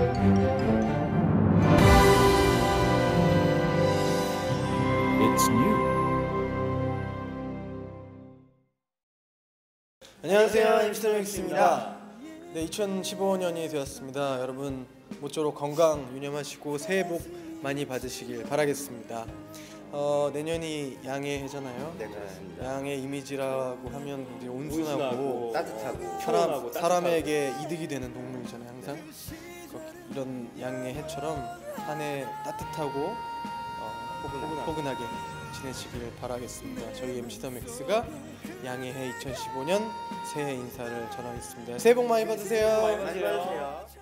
It's new. 안녕하세요, 임스터맥스입니다. 네, 2015년이 되었습니다. 여러분 모쪼록 건강 유념하시고 새해 복 많이 받으시길 바라겠습니다. 내년이 양의 해잖아요. 네, 그렇습니다. 양의 이미지라고 하면 굉장히 온순하고 따뜻하고 사람에게 이득이 되는 동물이잖아요. 항상 이런 양의 해처럼 한 해 따뜻하고 포근하게 지내시길 바라겠습니다. 저희 MC 더 맥스가 양의 해 2015년 새해 인사를 전하겠습니다. 새해 복 많이 받으세요. 많이 받으세요.